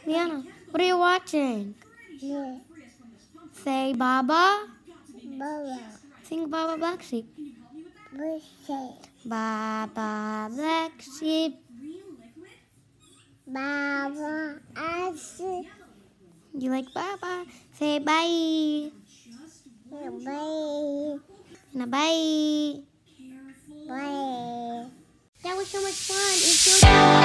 Liana, what are you watching? Yeah. Say Baba. Baba. Sing Baba Black Sheep. Bushy. Baba Black Sheep. Baba. Ashy. You like Baba? Say bye. Bye. And a bye. Bye. That was so much fun. It's your